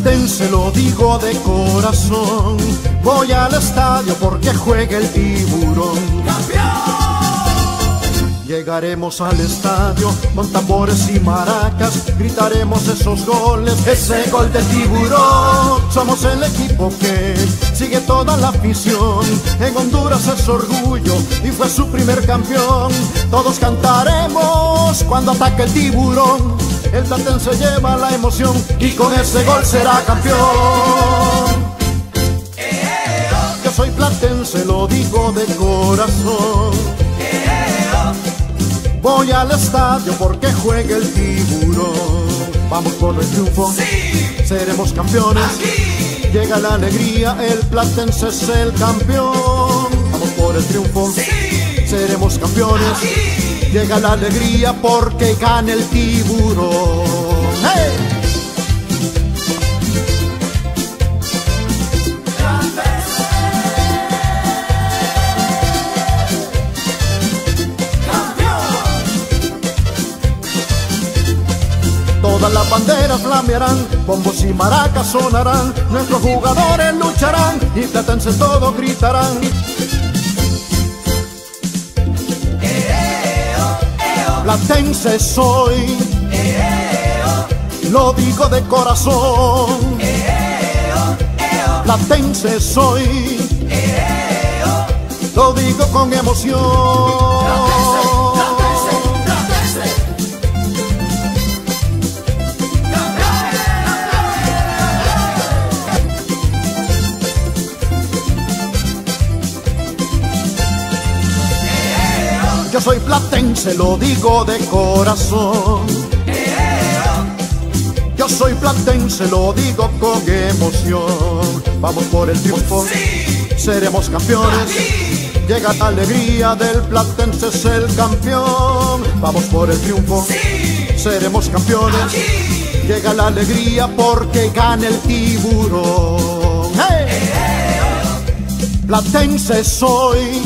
platense, lo digo de corazón. Voy al estadio porque juega el Tiburón. ¡Campeón! Llegaremos al estadio con tambores y maracas, gritaremos esos goles, ese gol del Tiburón. Somos el equipo que sigue toda la afición. En Honduras es orgullo y fue su primer campeón. Todos cantaremos cuando ataque el Tiburón. El platense lleva la emoción y con ese gol será campeón. Yo soy platense, lo digo de corazón. Voy al estadio porque juega el Tiburón. Vamos por el triunfo, ¡sí! Seremos campeones. ¡Aquí! Llega la alegría, el platense es el campeón. Vamos por el triunfo, ¡sí! Seremos campeones. ¡Aquí! Llega la alegría porque gana el Tiburón. ¡Hey! Todas las banderas flamearán, bombos y maracas sonarán, nuestros jugadores lucharán y platense todos gritarán. Platense soy, lo digo de corazón. Platense soy, lo digo con emoción. Yo soy platense, lo digo de corazón. Yo soy platense, lo digo con emoción. Vamos por el triunfo, ¡sí! Seremos campeones. ¡Aquí! Llega la alegría del platense, es el campeón. Vamos por el triunfo, ¡sí! Seremos campeones. ¡Aquí! Llega la alegría porque gana el Tiburón. ¡Hey! Platense soy,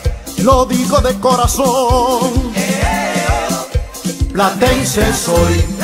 lo digo de corazón. Platense soy.